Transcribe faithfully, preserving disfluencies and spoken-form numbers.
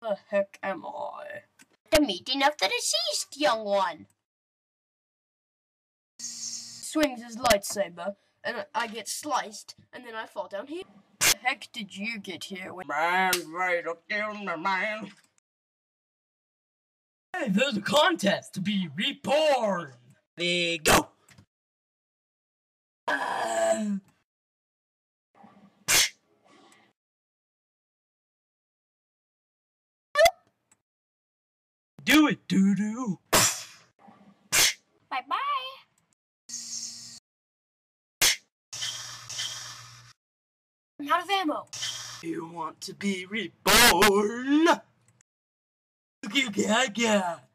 The heck am I? The meeting of the deceased young one. Swings his lightsaber, and I get sliced, and then I fall down here. The heck did you get here? Man, ready to kill me, man. Hey, there's a contest to be reborn. There go. Uh... Do it, doo-doo. Bye-bye. I'm out of ammo. You want to be reborn? Look at that guy.